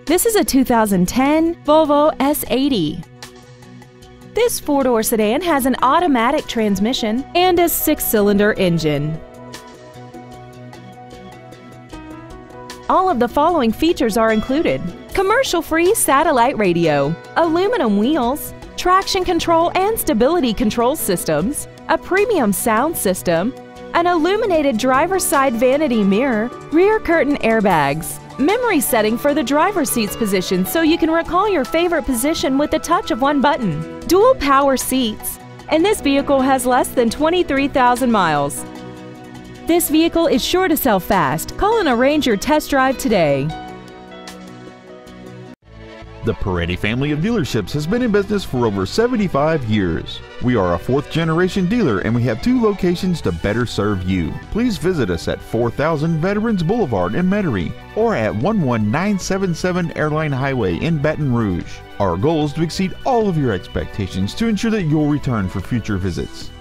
This is a 2010 Volvo S80. This four-door sedan has an automatic transmission and a 6-cylinder engine. All of the following features are included: commercial-free satellite radio, aluminum wheels, traction control and stability control systems, a premium sound system, an illuminated driver's side vanity mirror, rear curtain airbags, memory setting for the driver's seat's position so you can recall your favorite position with the touch of one button, dual power seats, and this vehicle has less than 23,000 miles. This vehicle is sure to sell fast. Call and arrange your test drive today. The Peretti family of dealerships has been in business for over 75 years. We are a fourth-generation dealer and we have 2 locations to better serve you. Please visit us at 4000 Veterans Boulevard in Metairie or at 11977 Airline Highway in Baton Rouge. Our goal is to exceed all of your expectations to ensure that you'll return for future visits.